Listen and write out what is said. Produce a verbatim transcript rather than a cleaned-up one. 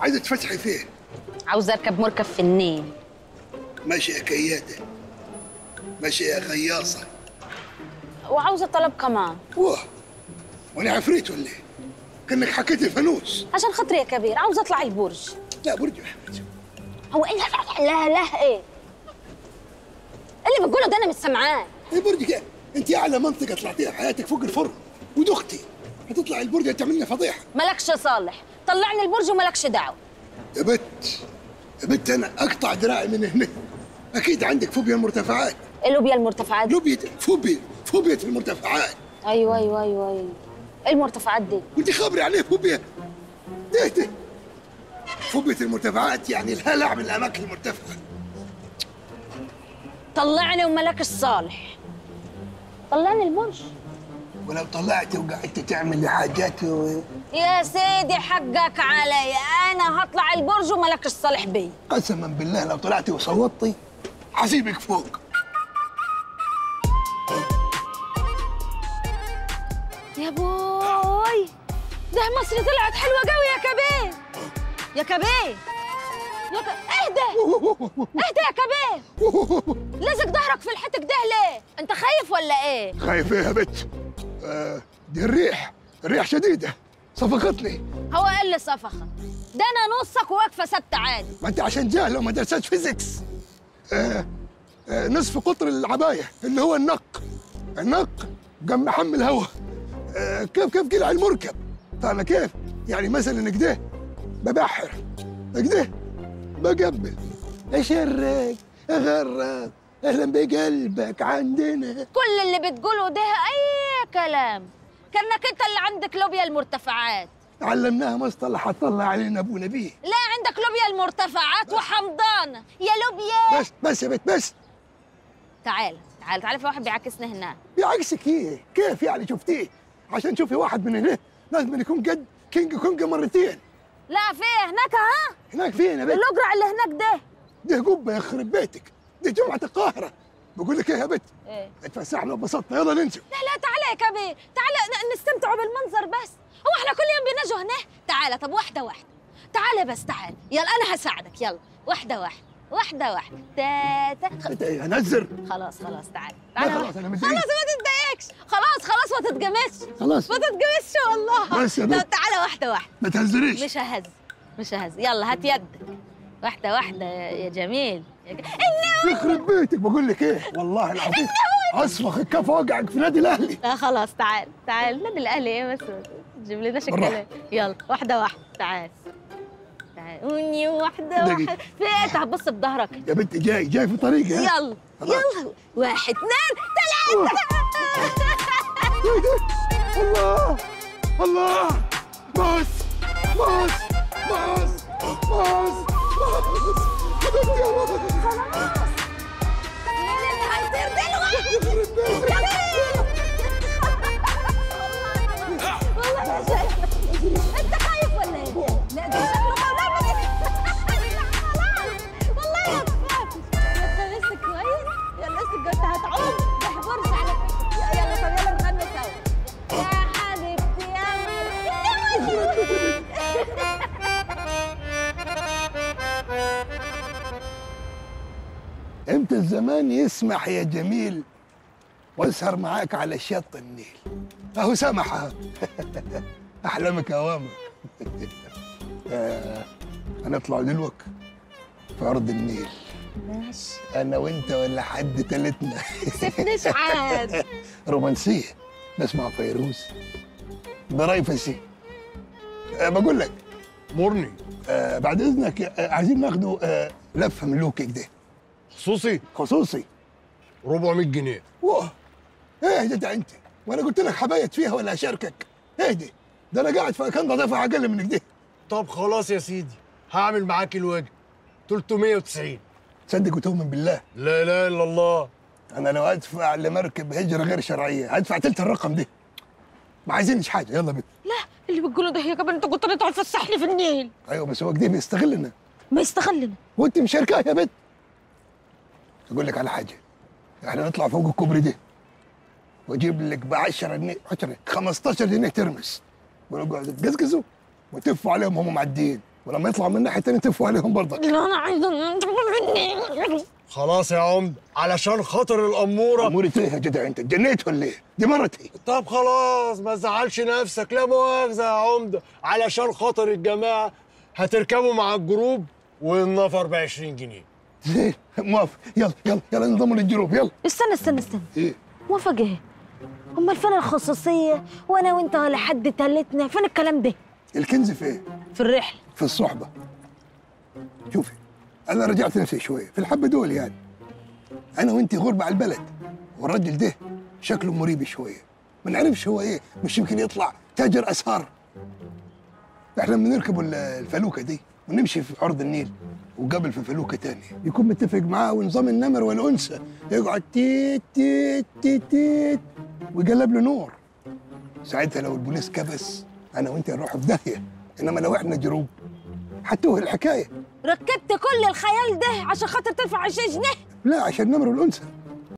عايزه تفسحي فين؟ عاوزه اركب مركب في النيل. ماشي يا كياده، ماشي يا غياصه. وعاوزه طلب كمان. واه، وانا عفريت ولا ايه؟ كانك حكيت الفانوس. عشان خاطري يا كبير عاوزه اطلع البرج. لا برج احمد. هو ايه لا لا لا ايه؟ اللي بتقوله ده انا مش سامعاه. ايه برج كده؟ انت اعلى منطقه طلعتيها في حياتك فوق الفرن، ودختي هتطلع البرج تعمل لنا فضيحه. مالكش صالح، طلعني البرج ومالكش دعوه. يا بت يا بت انا اقطع دراعي من هنا. اكيد عندك فوبيا المرتفعات. ايه لوبيا المرتفعات؟ لوبيا فوبيا فوبيا المرتفعات. ايوه ايوه ايوه ايوه. ايه المرتفعات دي؟ وانت خابري عليه فوبيا؟ ده ده فوبيا المرتفعات يعني الهلع من الاماكن المرتفعه. طلعني ومالكش صالح. طلعني البرج. ولو طلعت وقعدت تعمل لي حاجات و... يا سيدي حقك علي، انا هطلع البرج ومالكش صالح بي. قسما بالله لو طلعتي وصوتي حسيبك فوق. يا بوي، ده مصر طلعت حلوه قوي يا كبير. يا كبير يا ك... اهدى اهدى يا كبير. لازق ظهرك في الحتك ده ليه؟ انت خايف ولا ايه؟ خايف ايه يا بت؟ آه دي الريح، الريح شديده صفقتني. هو ايه اللي صفخك؟ ده انا نصك وواقفه ثابته عادي. ما انت عشان جاهله وما درستش فيزيكس. آه آه نصف قطر العبايه اللي هو النق، النق قام محمل هوا. آه كيف كيف قلع المركب؟ فاهمه كيف؟ يعني مثلا كده ببحر، كده بقبل، اشرك، اغرق، اهلا بقلبك عندنا. كل اللي بتقوله ده اي كلام، كانك انت اللي عندك لوبيا المرتفعات. علمناها مصطلح هتطلع علينا ابو نبيه. لا عندك لوبيا المرتفعات وحمضانه يا لوبيا. بس بس يا بت بس. تعال تعال تعال، في واحد بيعاكسنا هناك. بعكسك ايه؟ كيف يعني شفتيه؟ عشان تشوفي واحد من هنا لازم يكون قد كينج كونج مرتين. لا في هناك. ها هناك فين يا بت؟ الاقرع اللي هناك ده ده قبه يخرب بيتك، دي جمعه القاهره. بقول لك ايه يا بت؟ ايه؟ اتفسحنا وبسطنا، يلا ننزل. لا لا تعال يا كبير، تعال نستمتعوا بالمنظر بس. هو احنا كل يوم بنجوا هنا؟ تعال طب واحده واحده، تعال بس تعال، يلا انا هساعدك، يلا واحده واحده واحده واحده. تاتا انت ايه هنزر؟ خلاص خلاص تعال لا تعال. خلاص انا متضايق. خلاص ما تتضايقش، خلاص خلاص ما تتجمسش، خلاص ما تتجمسش والله. بس يا طب بت تعالى واحده واحده. ما تهزريش. مش ههز مش ههز، يلا هات يدك واحده واحده يا جميل يا ج... النوم. يخرب بيتك، بقول لك ايه والله العظيم اصفخ الكف واوقعك في نادي الاهلي. لا خلاص تعال تعال، نادي الاهلي ايه بس، ما تجيب لناش الكلام. يلا واحده واحده تعال تعال وني واحده واحده. في ايه؟ انت هتبص بظهرك يا بنت جاي جاي في طريقي. يلا يلا واحد اثنين ثلاثه. الله الله، باص باص باص باص باص. خلاص مين اللي هيطير دلوقتي؟ والله يا شيخ انت خايف ولا ايه؟ لا ده شكله خلاص. والله ما تخافش، يلا لسه كويس، يلا لسه كنت هتعوم ده برج على فكره. يلا طب يلا نغني سوا يا حبيبتي يا مريم. امتى الزمان يسمح يا جميل واسهر معاك على شط النيل؟ اهو سمح اهو. احلامك اوامر. آه هنطلع دلوقتي في ارض النيل. ماشي انا وانت ولا حد تالتنا. سيبنيش عاد. رومانسيه، نسمع فيروز برايفسي. أه بقول لك مرني أه بعد اذنك، أه عايزين ناخده أه لفه من لوكيك ده خصوصي خصوصي. أربعمية جنيه. واه اهدى ده انت، وانا قلت لك حبايت فيها ولا اشاركك؟ اهدى، ده انا قاعد في مكان بضيفها اقل من كده. طب خلاص يا سيدي، هعمل معاك الواجب. تلتمية وتسعين. تصدق وتؤمن بالله لا اله الا الله. انا لو ادفع لمركب هجره غير شرعيه هدفع تلت الرقم ده. ما عايزينش حاجه، يلا بيت. لا اللي بتقوله ده يا جبل، انت كنت تقعد تفسحني في النيل. ايوه بس هو كده بيستغلنا. ما يستغلنا وانت مشاركاه يا بت. اقول لك على حاجه، احنا نطلع فوق الكوبري ده واجيب لك ب عشرة جنيه عشرة خمستاشر جنيه ترمس، ونقعد نقزقزوا وتفوا عليهم وهم معديين. ولما يطلعوا من الناحيه الثانيه تفوا عليهم برضك. لا انا عايزه. خلاص يا عمده، علشان خاطر الاموره. امورة ايه يا جدع؟ انت اتجنيت ولا ايه؟ دي مرتي. طب خلاص ما تزعلش نفسك، لا مؤاخذه يا عمده، علشان خاطر الجماعه هتركبوا مع الجروب والنفر ب عشرين جنيه. زين موافق. يلا يلا يلا انضموا للجروب يلا. استنى استنى استنى. ايه؟ موافق ايه؟ امال فين الخصوصيه وانا وانت ولا حد تالتنا؟ فين الكلام ده؟ الكنز فين؟ في الرحله. في الصحبه. شوفي انا رجعت نفسي شويه في الحبه دول يعني. انا وانت غربة على البلد، والراجل ده شكله مريب شويه، ما نعرفش هو ايه، مش يمكن يطلع تاجر اسهار. احنا بنركب الفلوكه دي ونمشي في عرض النيل، وقبل في فلوكه تانية يكون متفق معاه ونظام النمر والانثى، يقعد تيت تيت تيت تيت ويقلب له نور. ساعتها لو البوليس كبس انا وانت نروح في داهيه، انما لو احنا جروب حتوه الحكايه. ركبت كل الخيال ده عشان خاطر تدفع عشرين جنيه؟ لا عشان النمر والانثى.